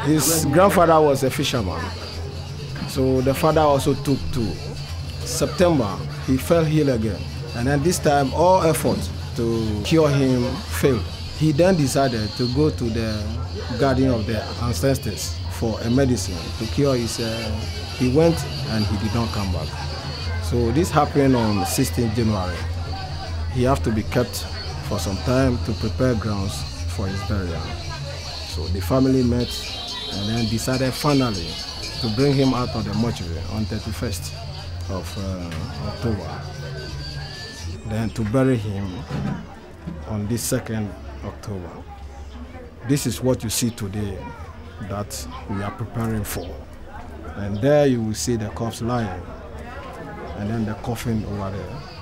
His grandfather was a fisherman. So the father also took to September, he fell ill again. And then this time, all efforts to cure him failed. He then decided to go to the garden of the ancestors for a medicine to cure his. He went and he did not come back. So this happened on 16th January. He have to be kept for some time to prepare grounds for his burial. So the family met and then decided finally to bring him out of the mortuary on 31st of October. Then to bury him on this 2nd October. This is what you see today that we are preparing for. And there you will see the corpse lying, and then the coffin over there.